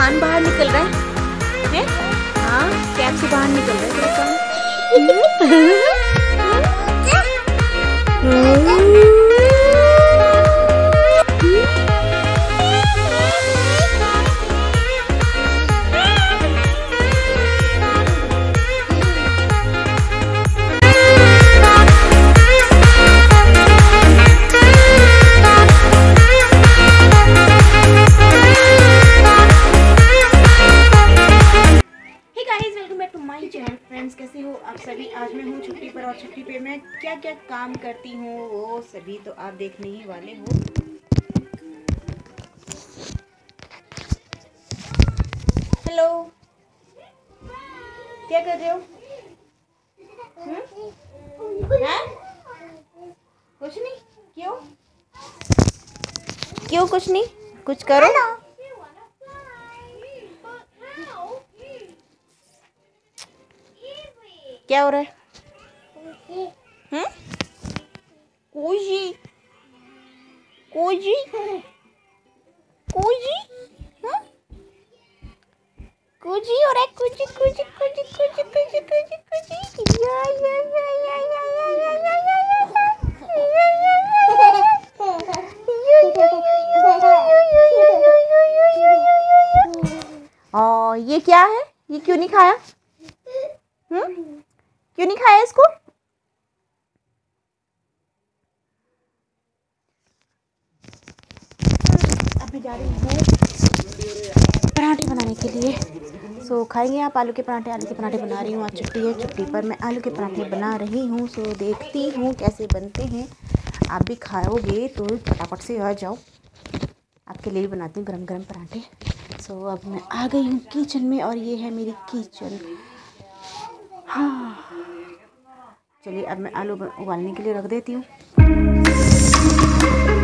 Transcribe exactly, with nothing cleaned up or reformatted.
कान बाहर निकल रहा है, है? हाँ, कैप से बाहर निकल रहा है तेरा कान। फ्रेंड्स, कैसे हो आप सभी। आज मैं हूँ छुट्टी पर और छुट्टी पे मैं क्या क्या काम करती हूँ वो सभी तो आप देखने ही वाले हो। हेलो, क्या कर रहे हो? हैं? कुछ नहीं। क्यों क्यों कुछ नहीं, कुछ करो। क्या हो रहा है? हम्म? कोजी कोजी कोजी हाँ? कोजी हो रहा है। Cozy cozy cozy cozy cozy cozy cozy या या या या या या या या। और ये क्या है? ये क्यों नहीं खाया? हम्म? क्यों नहीं खाया इसको? अब मैं जा रही हूँ पराठे बनाने के लिए। सो so, खाएंगे आप आलू के पराठे। आलू के पराठे बना रही हूँ, आज छुट्टी है। छुट्टी पर मैं आलू के पराठे बना रही हूँ। सो so, देखती हूँ कैसे बनते हैं। आप भी खाओगे तो फटाफट से आ जाओ, आपके लिए भी बनाती हूँ गरम गरम पराठे। सो so, अब मैं आ गई हूँ किचन में और ये है मेरी किचन। हाँ, चलिए अब मैं आलू उबालने के लिए रख देती हूँ।